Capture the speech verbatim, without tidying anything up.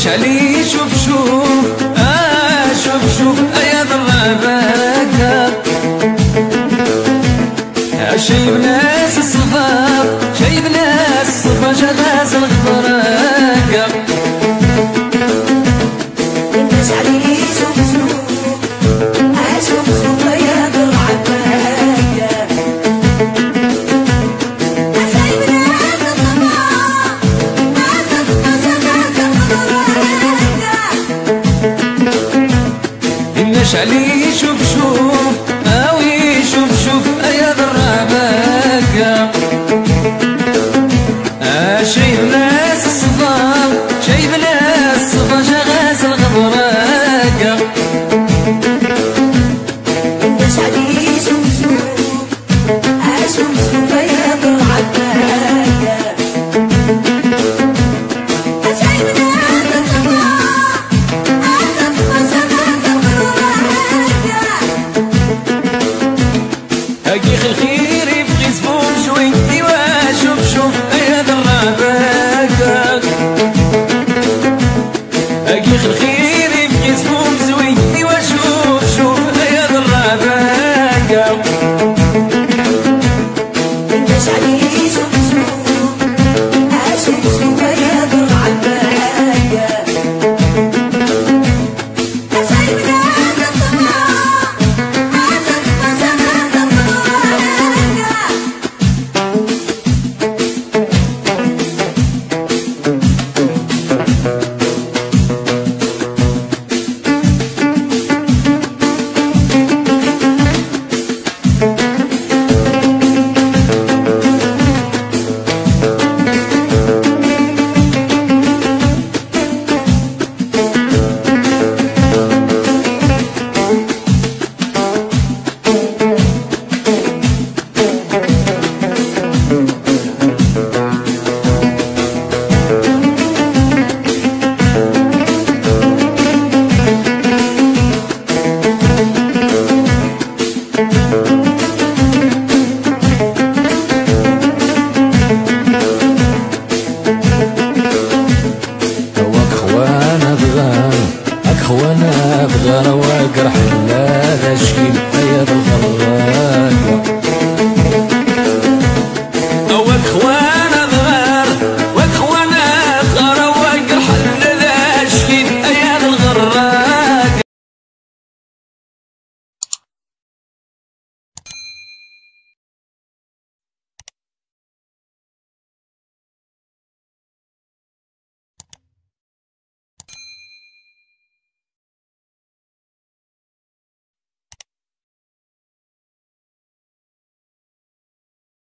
علي شوف شوف آه شوف شوف يا ضربك شايب ناس الصفا شايب ناس الصفا جغاز الغبرك الناس علي شوف شوف آه شوف شوف يا ضربك شايب ناس الصفا ناس الصفا جغاز الغبرك الناس علي شوف شوف اوي شوف شوف يا ضربك شايب ناس الصفا شايب ناس الصفا جغاز الغبرك الناس علي شوف شوف آه شوف شوف يا ضربك شايب ناس الصفا ناس الصفا جغاز الغبرك هاكيخ الخير في فيسبوك شوي ايوا شوف شوف يا ضربك هاكيخ الخير في فيسبوك شوي ايوا شوف شوف يا ضربك الناس علي شوف شوف آه شوف شوف يا ضربك شايب ناس الصفا ناس الصفا جغاز الغبرك اخوانا بغا اخوانا بغا وقرح لا ذا شكيل